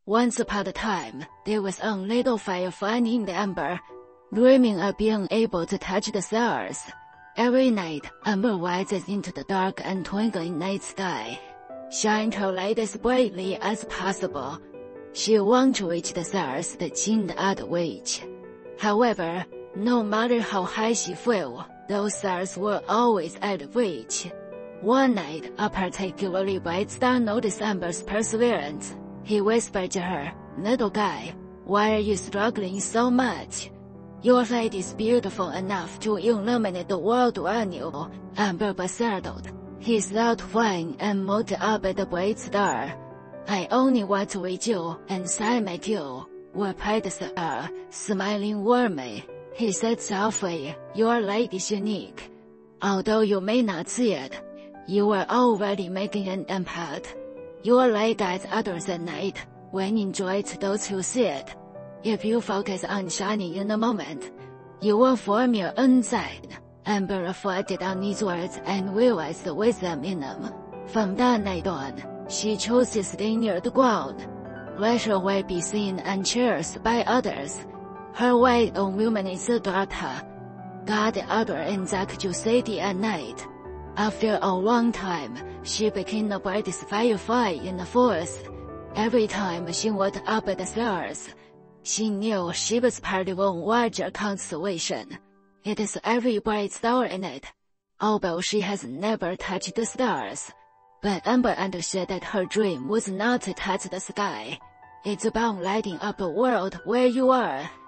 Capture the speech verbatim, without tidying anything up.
Once upon a time, there was a little firefly named Ember, dreaming of being able to touch the stars. Every night, Ember rises into the dark and twinkling night sky, shine her light as brightly as possible. She wants to reach the stars that seemed out of reach. However, no matter how high she flew, those stars were always out of reach. One night, a particularly bright star noticed Ember's perseverance. He whispered to her, "Little guy, why are you struggling so much? Your light is beautiful enough to illuminate the world around you." Ember was startled. He stopped flying and looked up at the bright star. "I only want to reach you and shine at you," replied the star, smiling warmly. He said softly, "Your light is unique. Although you may not see it, you are already making an impact. Your light guides others at night, when enjoys those who see it. If you focus on shining in the moment, you will form your own side." Ember reflected on these words and realized the wisdom in them. From that night on, she chose to stay near the ground, let her light be seen and cherished by others. Her light illuminates the dark, guiding others in to safety at night. After a long time, she became the brightest firefly in the forest. Every time she looked up at the stars, she knew she was part of a larger constellation. It is every bright star in it, although she has never touched the stars. But Ember understood that her dream was not to touch the sky. It's about lighting up a world where you are.